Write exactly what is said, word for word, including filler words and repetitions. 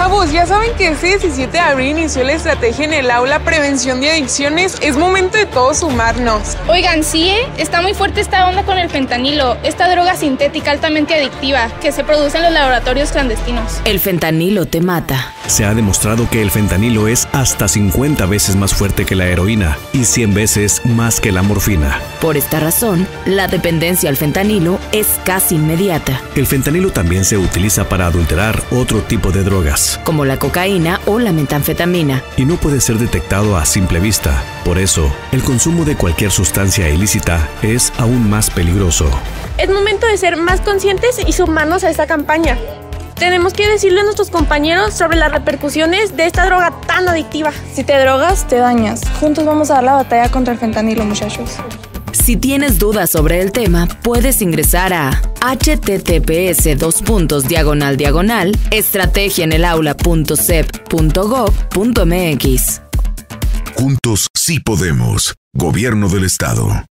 Chavos, ya saben que este diecisiete de abril inició la estrategia en el aula Prevención de Adicciones. Es momento de todos sumarnos. Oigan, sí, ¿eh? Está muy fuerte esta onda con el fentanilo, esta droga sintética altamente adictiva que se produce en los laboratorios clandestinos. El fentanilo te mata. Se ha demostrado que el fentanilo es hasta cincuenta veces más fuerte que la heroína y cien veces más que la morfina. Por esta razón, la dependencia al fentanilo es casi inmediata. El fentanilo también se utiliza para adulterar otro tipo de drogas, como la cocaína o la metanfetamina, y no puede ser detectado a simple vista. Por eso, el consumo de cualquier sustancia ilícita es aún más peligroso. Es momento de ser más conscientes y sumarnos a esta campaña. Tenemos que decirle a nuestros compañeros sobre las repercusiones de esta droga tan adictiva. Si te drogas, te dañas. Juntos vamos a dar la batalla contra el fentanilo, muchachos. Si tienes dudas sobre el tema, puedes ingresar a https dos puntos diagonal diagonal estrategia en el aula punto sep punto gov punto mx. Juntos sí podemos. Gobierno del Estado.